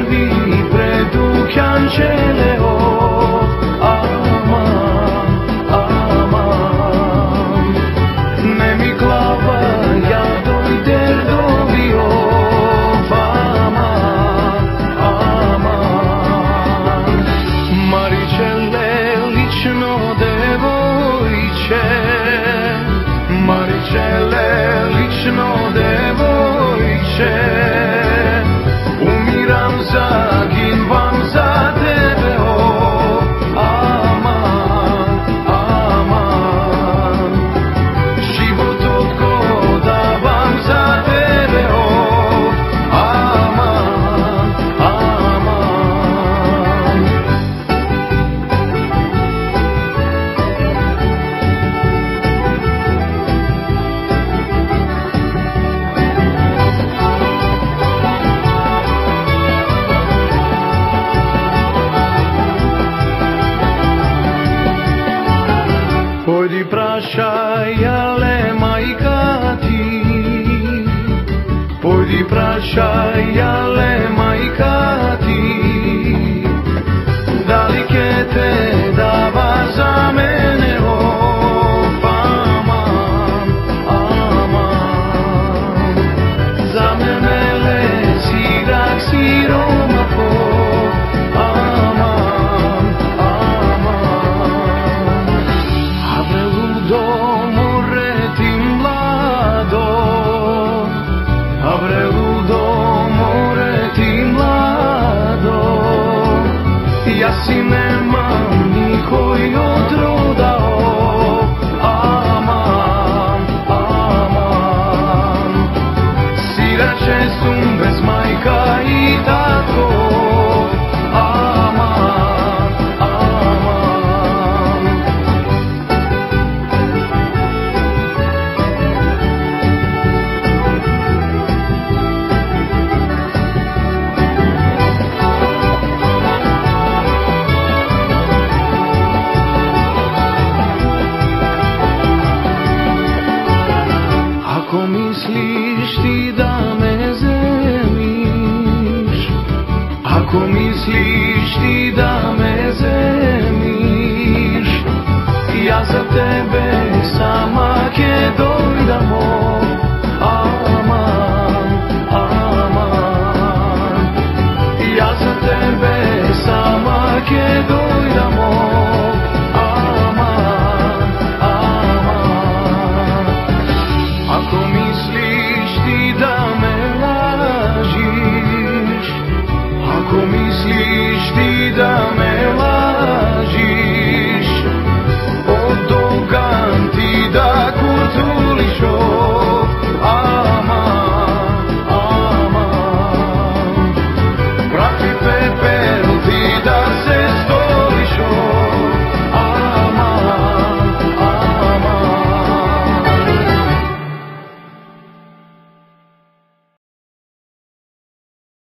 prvi pred dućan čeleo. Aman, aman, ne mi glava, ja dojder dobio. Aman, aman, Maričele, lično devojče, Maričele, lično devojče, umiram, zaginvam za tebe, o, aman, aman, život odgodavam za tebe, o, aman, aman. Pojdi prašaj, ale majka ti, pojdi prašaj, ale majka ti, dalike te dava za mene, o, aman, aman, za mene lesirak siromako, aman, aman, abre ludo moreti mlado, abre ludo moreti mlado, ja si nemam nikoj odrodao, aman, aman, sirače sum bez majka i tako, aman, aman. Ako misliš ti da me zeliš, ako misliš ti da me zeliš,